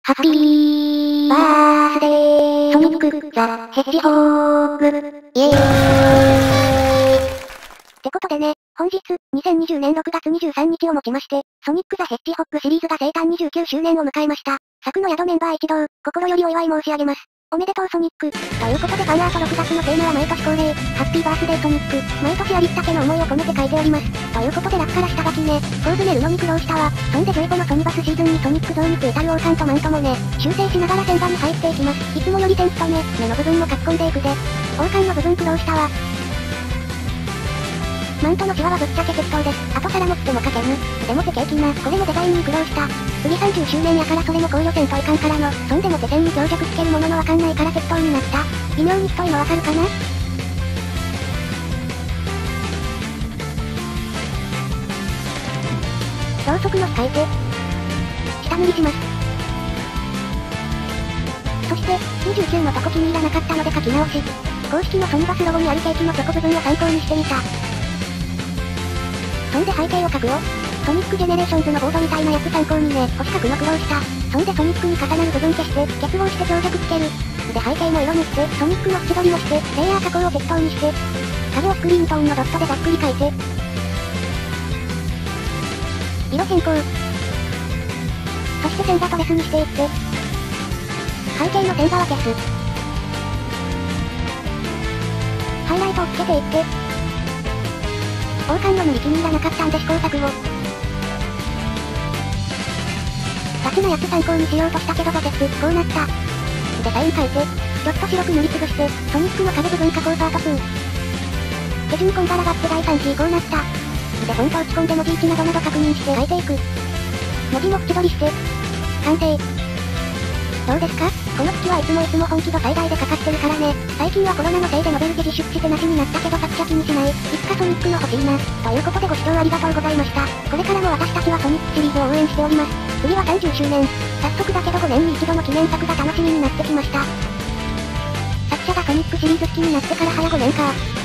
ハッピーバースデーソニックザ・ヘッジホーグイエーイってことでね、本日、2020年6月23日をもちまして、ソニックザ・ヘッジホッグシリーズが生誕29周年を迎えました。作の宿メンバー一同、心よりお祝い申し上げます。おめでとうソニック。ということでファンアート6月のテーマは毎年恒例、ハッピーバースデーソニック。毎年ありったけの思いを込めて書いております。ということでラッから下書きね、構図練るのに苦労したわ。そんで15のソニバスシーズンにソニック像についたる王冠とマントもね、修正しながら線画に入っていきます。いつもより点とね、目の部分も書き込んでいくぜ。王冠の部分苦労したわ。マントのシワはぶっちゃけ適当です。あと皿持っても書けぬ。でも手ケーキな、これもデザインに苦労した。次30周年やからそれも考慮せんといかんからの、そんでも手線に強弱つけるもののわかんないから適当になった。微妙に太いのわかるかな？ろうそくの使い手。下塗りします。そして、29のとこ気に入らなかったので書き直し。公式のソニバスロゴにあるケーキのチョコ部分を参考にしてみた。そんで背景を描くよ。ソニックジェネレーションズのボードみたいなやつ参考にね、星書くの苦労した。そんでソニックに重なる部分消して、結合して強弱つける。で背景も色塗って、ソニックの縁取りもして、レイヤー加工を適当にして、影をスクリーントーンのドットでざっくり描いて、色変更。そして線画トレスにしていって、背景の線画は消す。ハイライトをつけていって、王冠の塗り気に入らなかったんで試行錯誤。雑なやつ参考にしようとしたけど挫折、こうなった。でサイン書いて、ちょっと白く塗りつぶして、ソニックの影部分加工パート2。手順こんがらがって第3次こうなった。でフォント打ち込んで文字位置などなど確認して書いていく。文字も縁取りして、完成。どうですか？この月はいつも本気度最大でかかってるからね。最近はコロナのせいでノベルティ自粛してなしになったけど作者気にしない。いつかソニックの欲しいな。ということでご視聴ありがとうございました。これからも私たちはソニックシリーズを応援しております。次は30周年。早速だけど5年に一度の記念作が楽しみになってきました。作者がソニックシリーズ好きになってから早5年か。